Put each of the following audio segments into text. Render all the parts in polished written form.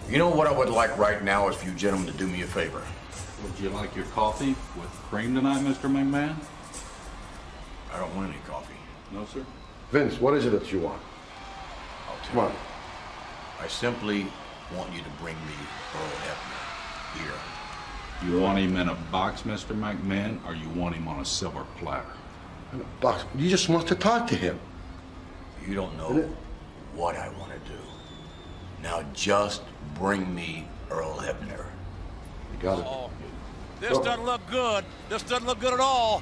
You know what I would like right now is for you gentlemen to do me a favor. Would you like your coffee with cream tonight, Mr. McMahon? I don't want any coffee. No, sir. Vince, what is it that you want? I'll tell Come on. you. I simply want you to bring me Earl Hebner here. You want him in a box, Mr. McMahon, or you want him on a silver platter? In a box. You just want to talk to him. You don't know what I want to do. Now just bring me Earl Hebner. You got it. Oh, this doesn't look good. This doesn't look good at all.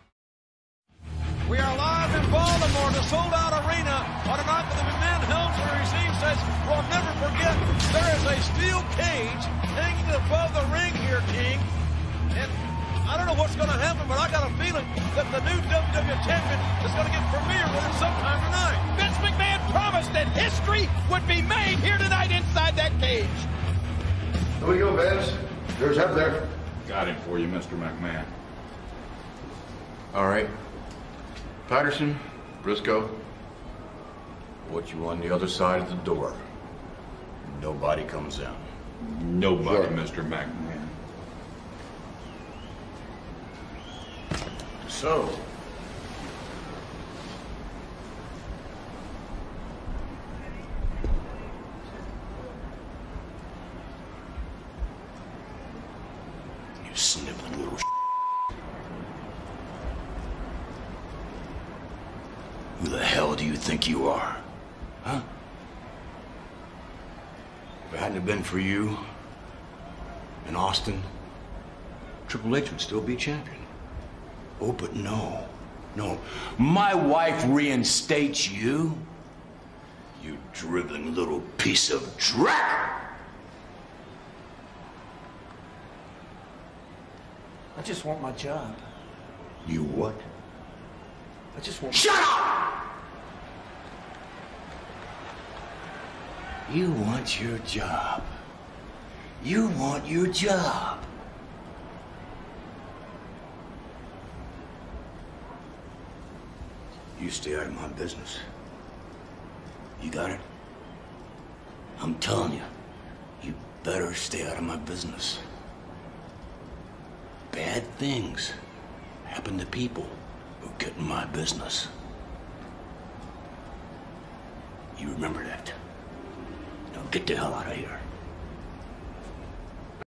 We are live in Baltimore, the sold-out arena, on a night with the McMahon Helmsley regime says we'll never forget there is a steel cage hanging above the ring here, King. And I don't know what's going to happen, but I got a feeling that the new WWE champion is going to get familiar with it sometime tonight. Vince McMahon promised that history would be made here tonight inside that cage. Here we go, Vince. There's Hebner. Got him for you, Mr. McMahon. All right. Patterson, Briscoe, what you on the other side of the door. Nobody comes in. Nobody, Sure. Mr. McMahon. So, you sniveling little Who the hell do you think you are? Huh? If it hadn't have been for you in Austin, Triple H would still be champion. Oh, but no. No. My wife reinstates you. You dribbling little piece of dreck! I just want my job. You what? I just want. Shut up! You want your job. You want your job. You stay out of my business. You got it? I'm telling you, you better stay out of my business. Bad things happen to people who get in my business. You remember that. Now get the hell out of here.